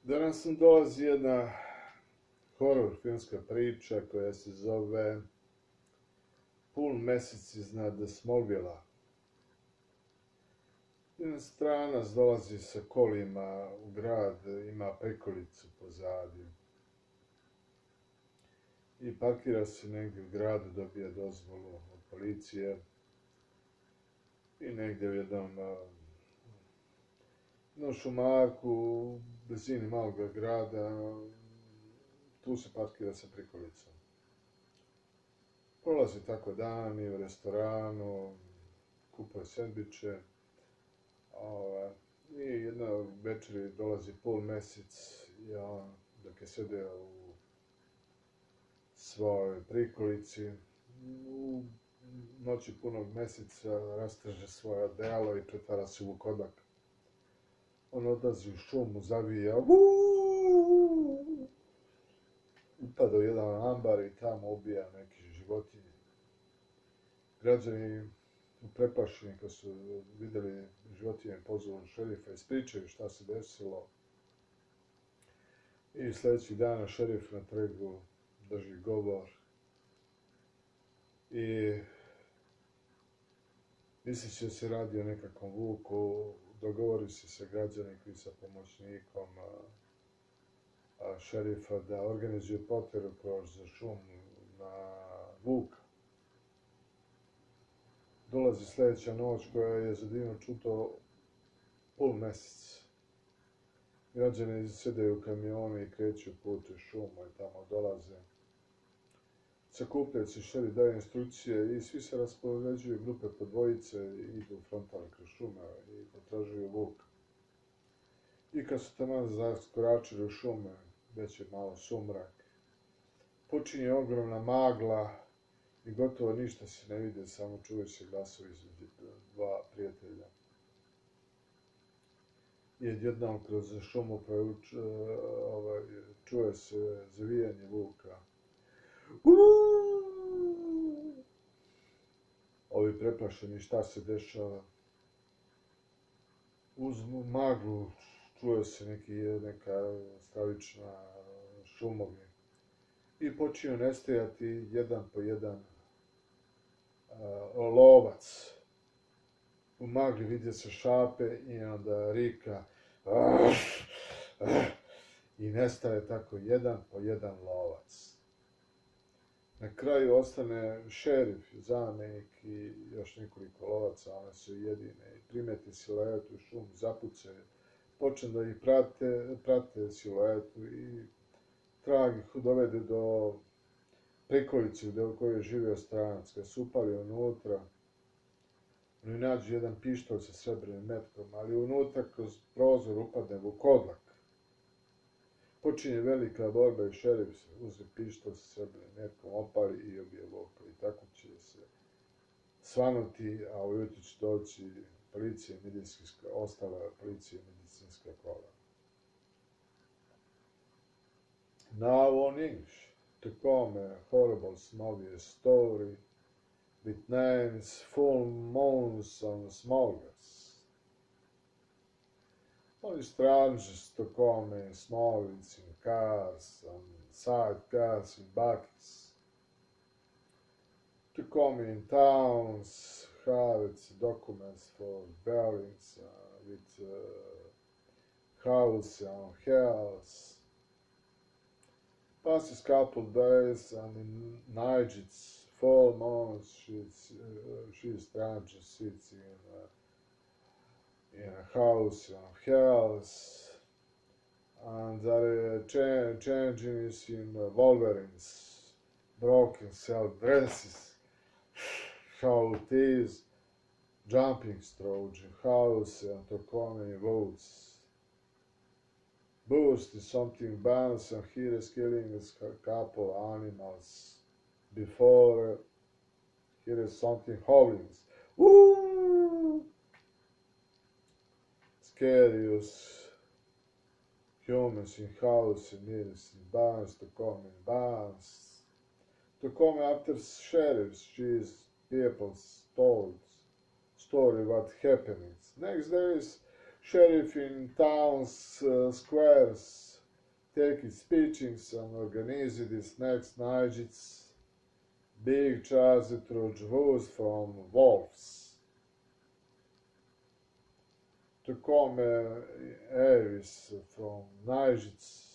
Danas nam dolazi jedna horor filmska priča koja se zove Pun mesec iznad Smallvilla. Jedna stranac dolazi sa kolima u grad, ima prikolicu pozadi i parkira se negdje u gradu, dobija dozvolu od policije i negdje u jednom šumarku u blizini malog grada, tu se parkira sa prikolicom. Prolazi tako dani u restoranu, kupuje sendviče, i jedna večeri dolazi pol mesec i on, dok je sedeo u svojoj prikolici, u noći punog meseca rasteže svoje odelo i pretvara se u vukodak. On odlazi u šumu, zavija, upada u jedan ambar i tamo ubija neke životinje. Građani preplašeni kad su vidjeli životinje, pozvali šerifa, ispričaju šta se desilo. I sljedećih dana šerif na trgu drži govor i misleći da se radi o nekakvom vuku, dogovori se sa građanikom i sa pomoćnikom šerifa da organizuju potjeru kroz šumu na vuka. Dolazi sljedeća noć koja je za divno čuto pol mesec. Građani sedaju u kamione i kreću putem šuma i tamo dolaze. Sakupljaju se, šerif daje instrukcije i svi se raspoređuju grupe po dvojice i idu frontalno kroz šume i potražuju vuk. I kad su taman zaskoračili u šume, već je malo sumrak, počinje ogromna magla i gotovo ništa se ne vidi, samo čuje se glasovi između dva prijatelja. I odjednom kroz šumu čuje se zavijanje vuka. Ovi preplašeni šta se dešava. Uz maglu čuje se neka stravična šumovi. I počinju nestajati jedan po jedan lovac. U magli vidi se šape i onda rika i nestaje tako jedan po jedan lovac. Na kraju ostane šerif, zamjenik i još nekoliko lovaca, one su jedine. Primeti siluetu u šumu, zapucaju, počne da ih prate siluetu i trag ih dovede do prikolice u kojoj je živio stranac. Kad se upali unutra, oni nađu jedan pištolj sa srebrnim metkom, ali unutra kroz prozor upadne vukodlak. Počinje velika borba i šerif se uzme pištolj sa srebrnim metkom, opali i ubije vuka. I tako će se svanuti, a ujutro će doći policija medicinska, ostala policija medicinska kola. Now on English, to come a horrible Smallville story with names full moons on Smallville. Only strangers to come in Smallville in cars and side cars in buckets. To come in towns, have its documents for bearings with house and house. Passes couple days and in night it's 4 months she stranger sits in a house and house, and there are changes in Wolverine's broken self dresses, how it is, jumping Trojan house and to come in woods. Boost is something balanced and here is killing a couple animals. Before here is something holiness. Woo! Scarious humans in house and nearest in barns to come in barns. To come after sheriffs, she is people's story what happenings. Next there is sheriff in towns, squares, take its pitchings and organize its next nights. Big Charles Trojvus from Wolves. To come Aries from Nijits.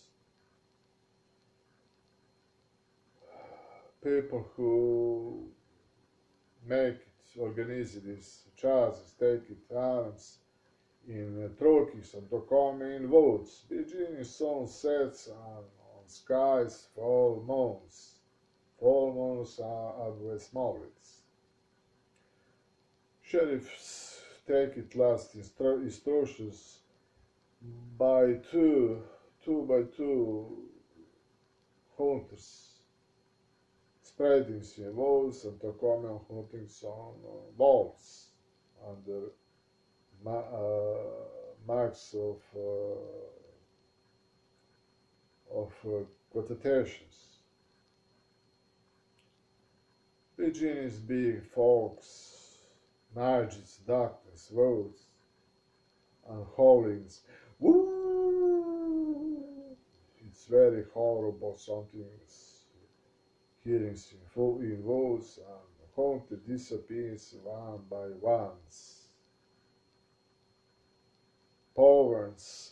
People who make it, organize this Charles, take it arms in Trojans and to come in woods. Beginning sunsets on skies, full moons. Full moons are with smallets. Sheriffs take it last instructions by two by two hunters, spreading in walls and to come and hunting on walls under marks of quotations. Virginia's big fogs, Night's darkness, roads, and howlings. Woo! It's very horrible something's hearing in walls and haunted disappears one by ones. Powers,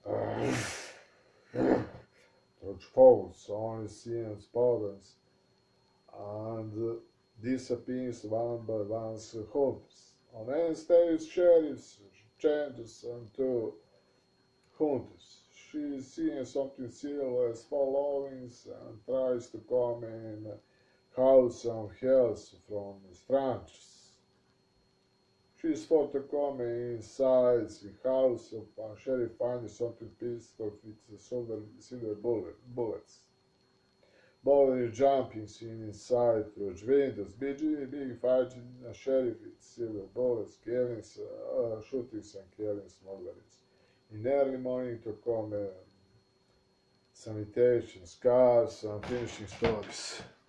George Falls, only seeing powers, and disappears one by one hunters. On any stage, sheriffs changes into hunters. She is seeing something silver followings and tries to come in house and hills from strangers. She is for to come inside the house and sheriff finds something pistol with silver bullets. Bowling jumping inside through windows, big fighting a sheriff with silver bullets, killings, shootings and killing smugglers. In early morning to come sanitation, scars and finishing stories.